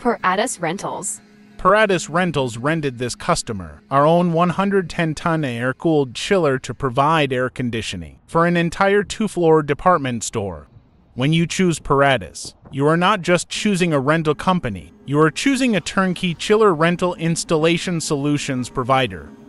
Paratus Rentals. Paratus Rentals rented this customer our own 110-ton air-cooled chiller to provide air conditioning for an entire 2-floor department store. When you choose Paratus, you are not just choosing a rental company, you are choosing a turnkey chiller rental installation solutions provider.